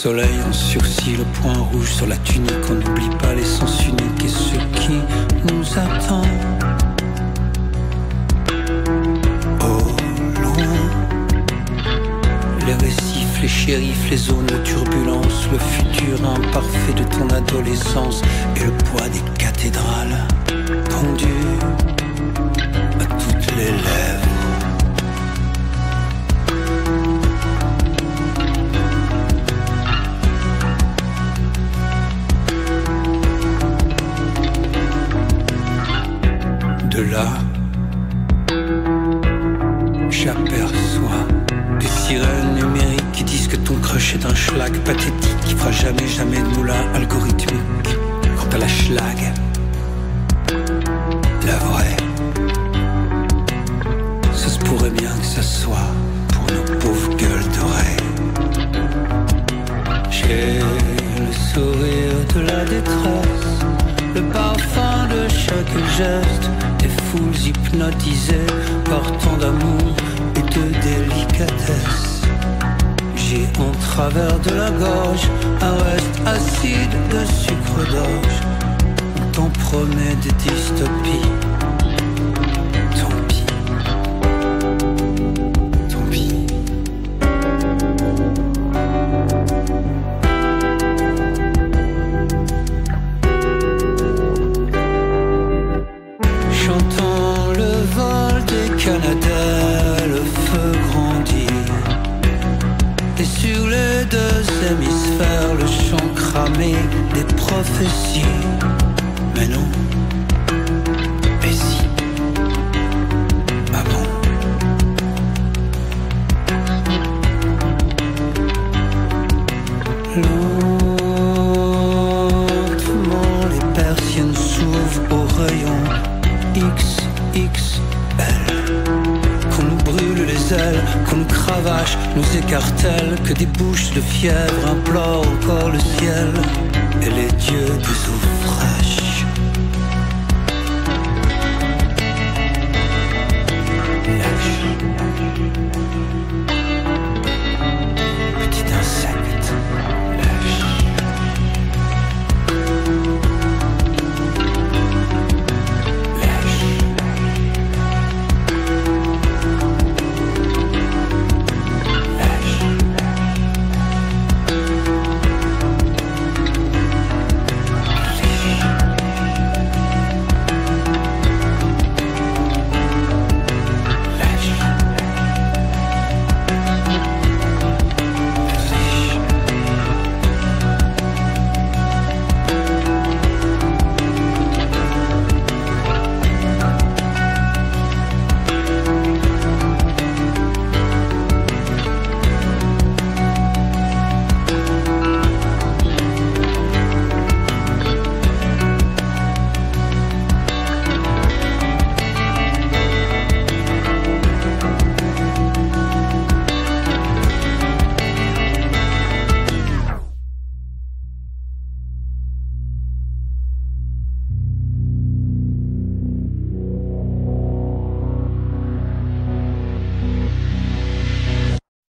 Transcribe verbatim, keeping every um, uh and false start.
soleil en sursis, le point rouge sur la tunique. On n'oublie pas les sens uniques et ce qui nous attend. Au loin, les récifs, les shérifs, les zones de turbulence, le futur imparfait de ton adolescence et le poids des cathédrales pendu à toutes les lèvres. De là, j'aperçois des sirènes numériques qui disent que ton crush est un schlag pathétique qui fera jamais, jamais de moulin algorithmique. Quant à la schlag, la vraie, ça se pourrait bien que ça soit pour nos pauvres gueules dorées. J'ai le sourire de la détresse, le parfum de chaque geste, des foules hypnotisées par tant d'amour et de délicatesse. J'ai en travers de la gorge un reste acide de sucre d'orge. On t'en promet des dystopies. Tant pis, tant pis. J'entends le vol des Canadair, le feu grandit. Et sur les deux hémisphères, le chant cramé des prophéties. Mais non, mais si, ah bon. Lentement, les persiennes s'ouvrent au rayon X X L. Qu'on nous brûle les ailes, qu'on nous cravache, nous écartèle, que des bouches de fièvre implorent encore le ciel et les dieux des souffrances.